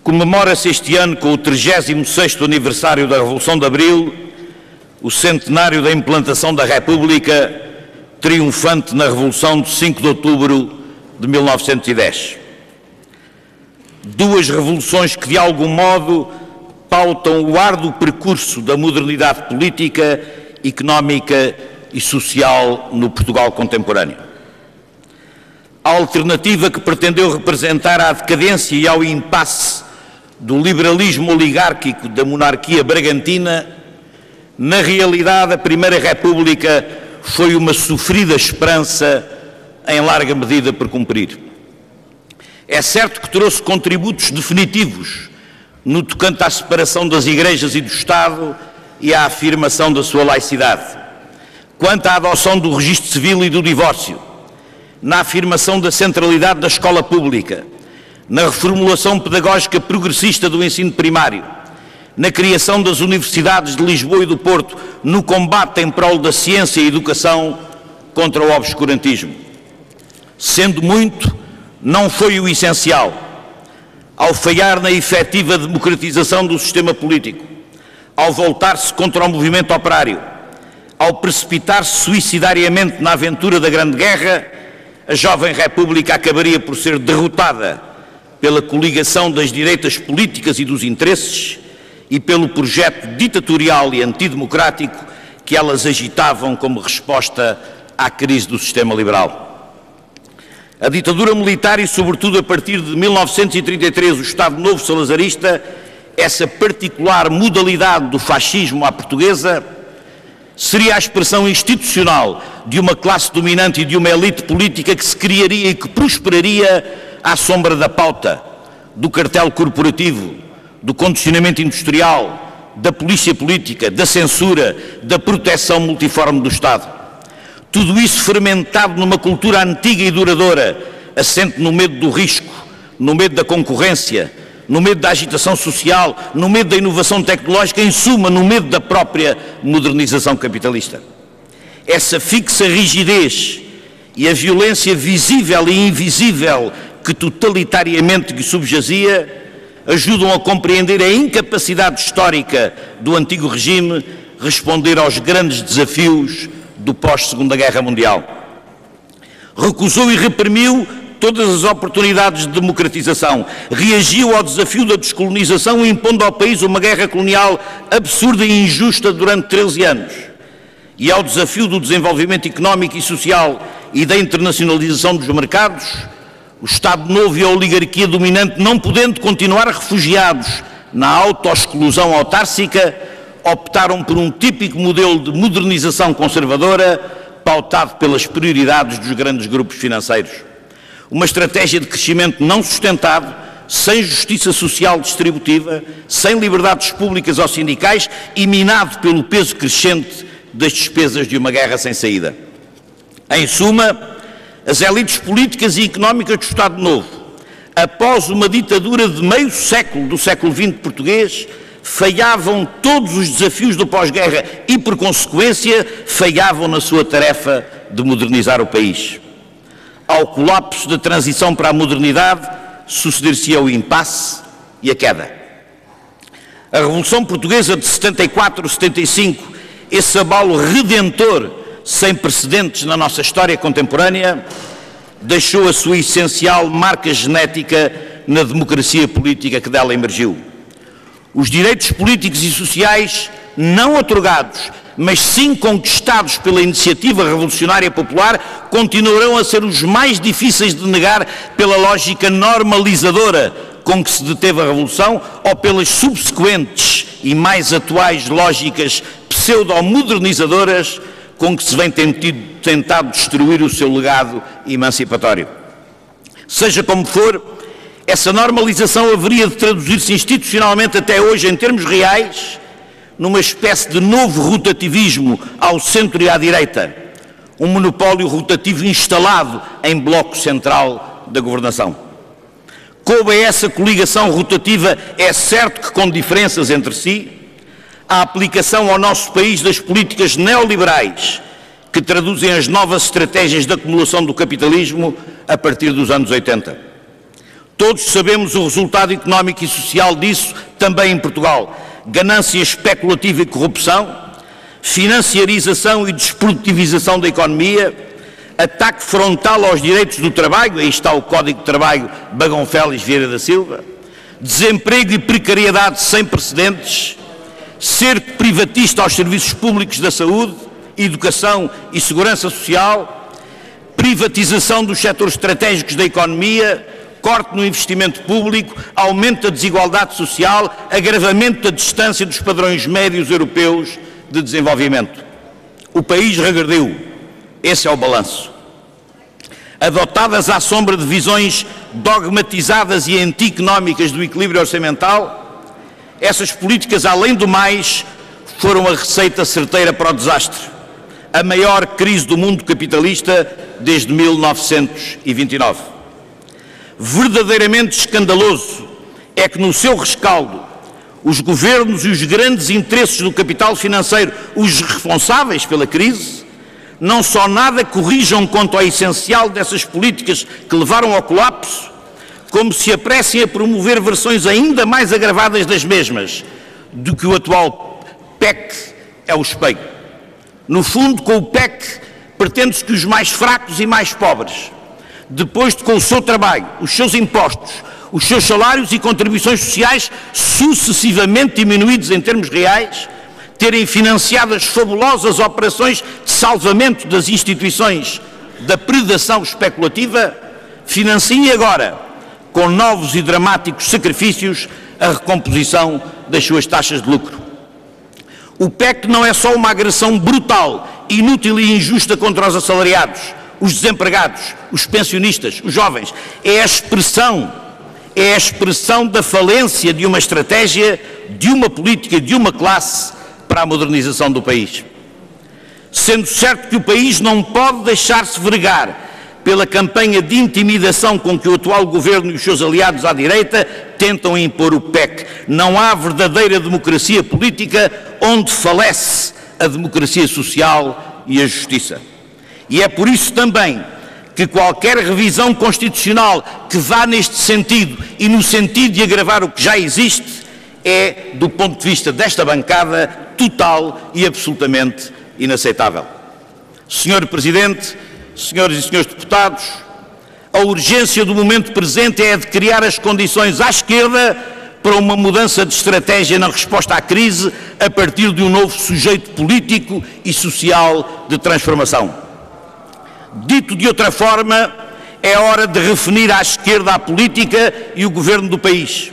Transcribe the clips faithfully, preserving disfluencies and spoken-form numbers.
Comemora-se este ano, com o trigésimo sexto aniversário da Revolução de Abril, o centenário da implantação da República, triunfante na Revolução de cinco de outubro de mil novecentos e dez. Duas revoluções que, de algum modo, pautam o árduo percurso da modernidade política, económica e social no Portugal contemporâneo. A alternativa que pretendeu representar à decadência e ao impasse do liberalismo oligárquico da monarquia bragantina, na realidade a Primeira República foi uma sofrida esperança em larga medida por cumprir. É certo que trouxe contributos definitivos no tocante à separação das igrejas e do Estado e à afirmação da sua laicidade, quanto à adoção do registro civil e do divórcio, na afirmação da centralidade da escola pública, na reformulação pedagógica progressista do ensino primário, na criação das universidades de Lisboa e do Porto, no combate em prol da ciência e educação contra o obscurantismo. Sendo muito, não foi o essencial. Ao falhar na efetiva democratização do sistema político, ao voltar-se contra o movimento operário, ao precipitar-se suicidariamente na aventura da Grande Guerra, a jovem República acabaria por ser derrotada pela coligação das direitas políticas e dos interesses e pelo projeto ditatorial e antidemocrático que elas agitavam como resposta à crise do sistema liberal. A ditadura militar e, sobretudo, a partir de mil novecentos e trinta e três, o Estado Novo Salazarista, essa particular modalidade do fascismo à portuguesa, seria a expressão institucional de uma classe dominante e de uma elite política que se criaria e que prosperaria à sombra da pauta, do cartel corporativo, do condicionamento industrial, da polícia política, da censura, da proteção multiforme do Estado. Tudo isso fermentado numa cultura antiga e duradoura, assente no medo do risco, no medo da concorrência, no medo da agitação social, no medo da inovação tecnológica, em suma, no medo da própria modernização capitalista. Essa fixa rigidez e a violência visível e invisível que totalitariamente lhe subjazia ajudam a compreender a incapacidade histórica do antigo regime responder aos grandes desafios do pós-Segunda Guerra Mundial. Recusou e reprimiu todas as oportunidades de democratização, reagiu ao desafio da descolonização, impondo ao país uma guerra colonial absurda e injusta durante treze anos, e ao desafio do desenvolvimento económico e social e da internacionalização dos mercados. O Estado Novo e a oligarquia dominante, não podendo continuar refugiados na autoexclusão autárcica, optaram por um típico modelo de modernização conservadora, pautado pelas prioridades dos grandes grupos financeiros. Uma estratégia de crescimento não sustentado, sem justiça social distributiva, sem liberdades públicas ou sindicais e minado pelo peso crescente das despesas de uma guerra sem saída. Em suma, as elites políticas e económicas do Estado Novo, após uma ditadura de meio século do século vinte português, falhavam todos os desafios do pós-guerra e, por consequência, falhavam na sua tarefa de modernizar o país. Ao colapso da transição para a modernidade, suceder-se-ia o impasse e a queda. A Revolução Portuguesa de setenta e quatro a setenta e cinco, esse abalo redentor sem precedentes na nossa história contemporânea, deixou a sua essencial marca genética na democracia política que dela emergiu. Os direitos políticos e sociais não outorgados, mas sim conquistados pela iniciativa revolucionária popular, continuarão a ser os mais difíceis de negar pela lógica normalizadora com que se deteve a Revolução ou pelas subsequentes e mais atuais lógicas pseudo-modernizadoras com que se vem tentado destruir o seu legado emancipatório. Seja como for, essa normalização haveria de traduzir-se institucionalmente até hoje, em termos reais, numa espécie de novo rotativismo ao centro e à direita, um monopólio rotativo instalado em bloco central da governação. Coube a essa coligação rotativa, é certo que com diferenças entre si, a aplicação ao nosso país das políticas neoliberais que traduzem as novas estratégias de acumulação do capitalismo a partir dos anos oitenta. Todos sabemos o resultado económico e social disso, também em Portugal. Ganância especulativa e corrupção, financiarização e desprodutivização da economia, ataque frontal aos direitos do trabalho, aí está o Código de Trabalho Bagão Félix Vieira da Silva, desemprego e precariedade sem precedentes, cerco privatista aos serviços públicos da saúde, educação e segurança social, privatização dos setores estratégicos da economia, corte no investimento público, aumento da desigualdade social, agravamento da distância dos padrões médios europeus de desenvolvimento. O país regrediu. Esse é o balanço. Adotadas à sombra de visões dogmatizadas e anti-económicas do equilíbrio orçamental, essas políticas, além do mais, foram a receita certeira para o desastre. A maior crise do mundo capitalista desde mil novecentos e vinte e nove. Verdadeiramente escandaloso é que no seu rescaldo os governos e os grandes interesses do capital financeiro, os responsáveis pela crise, não só nada corrijam quanto ao essencial dessas políticas que levaram ao colapso, como se apressem a promover versões ainda mais agravadas das mesmas, do que o atual P E C é o espelho. No fundo, com o P E C, pretende-se que os mais fracos e mais pobres, depois de com o seu trabalho, os seus impostos, os seus salários e contribuições sociais sucessivamente diminuídos em termos reais, terem financiado as fabulosas operações de salvamento das instituições da predação especulativa, financiem agora, com novos e dramáticos sacrifícios, a recomposição das suas taxas de lucro. O P E C não é só uma agressão brutal, inútil e injusta contra os assalariados, os desempregados, os pensionistas, os jovens. É a expressão, é a expressão da falência de uma estratégia, de uma política, de uma classe para a modernização do país. Sendo certo que o país não pode deixar-se vergar pela campanha de intimidação com que o atual governo e os seus aliados à direita tentam impor o P E C. Não há verdadeira democracia política onde falece a democracia social e a justiça. E é por isso também que qualquer revisão constitucional que vá neste sentido e no sentido de agravar o que já existe é, do ponto de vista desta bancada, total e absolutamente inaceitável. senhor Presidente, senhoras e senhores deputados, a urgência do momento presente é a de criar as condições à esquerda para uma mudança de estratégia na resposta à crise a partir de um novo sujeito político e social de transformação. Dito de outra forma, é hora de redefinir à esquerda a política e o governo do país.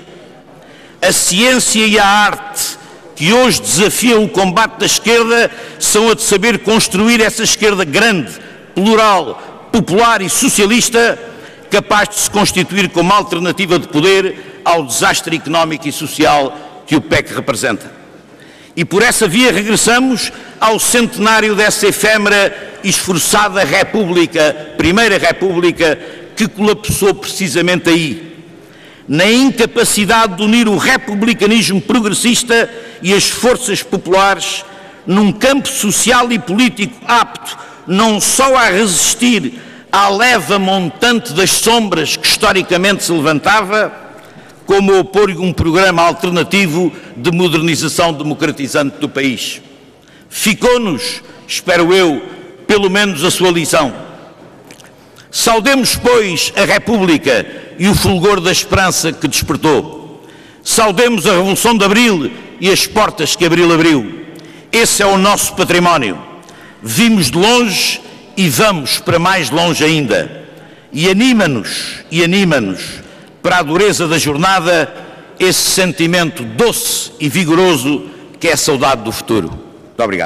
A ciência e a arte que hoje desafiam o combate da esquerda são a de saber construir essa esquerda grande, plural, popular e socialista, capaz de se constituir como alternativa de poder ao desastre económico e social que o P E C representa. E por essa via regressamos ao centenário dessa efêmera e esforçada República, Primeira República, que colapsou precisamente aí, na incapacidade de unir o republicanismo progressista e as forças populares num campo social e político apto não só a resistir à leva montante das sombras que historicamente se levantava, como a opor um programa alternativo de modernização democratizante do país. Ficou-nos, espero eu, pelo menos a sua lição. Saudemos, pois, a República e o fulgor da esperança que despertou. Saudemos a Revolução de Abril e as portas que Abril abriu. Esse é o nosso património. Vimos de longe e vamos para mais longe ainda. E anima-nos, e anima-nos para a dureza da jornada esse sentimento doce e vigoroso que é a saudade do futuro. Muito obrigado.